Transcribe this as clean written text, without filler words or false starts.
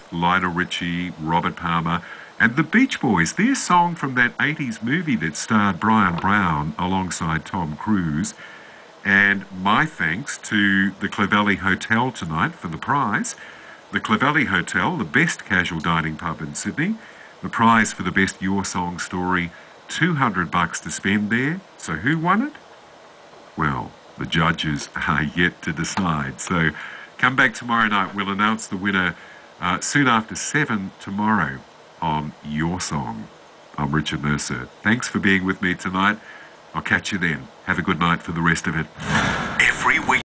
Lionel Richie, Robert Palmer, and the Beach Boys. Their song from that 80s movie that starred Brian Brown alongside Tom Cruise. And my thanks to the Clovelly Hotel tonight for the prize. The Clovelly Hotel, the best casual dining pub in Sydney. The prize for the best Your Song story, $200 to spend there. So who won it? Well, the judges are yet to decide. So come back tomorrow night. We'll announce the winner soon after 7 tomorrow on Your Song. I'm Richard Mercer. Thanks for being with me tonight. I'll catch you then. Have a good night for the rest of it.